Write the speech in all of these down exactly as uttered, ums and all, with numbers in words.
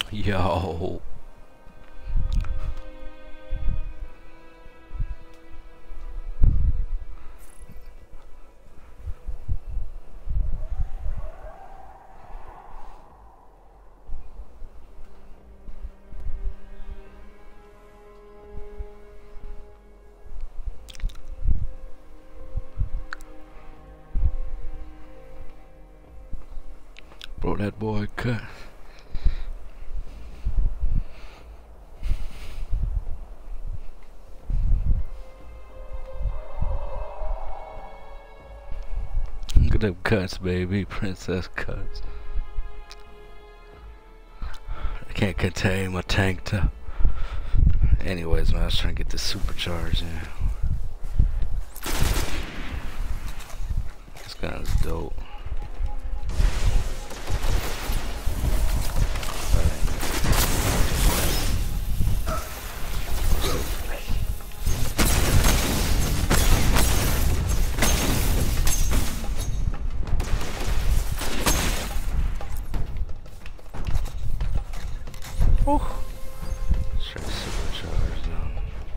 Yo. Bro, that boy cut. Look at them cuts, baby. Princess cuts. I can't contain my tank top. Anyways, man, I was trying to get this supercharged in. This gun is dope. Oh, try to supercharge them.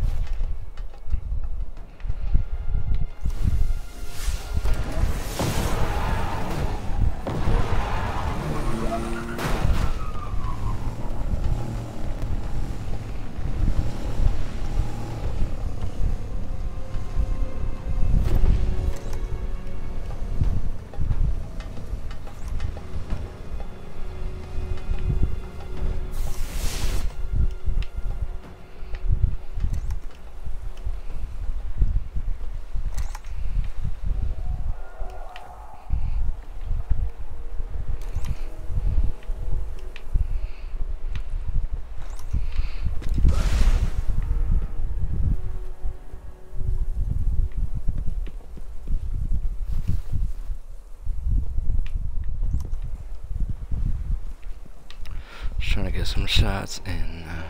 Trying to get some shots in. Uh,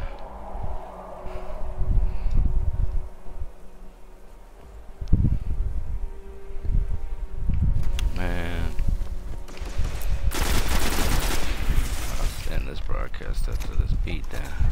man, I'll end this broadcast after this beat down.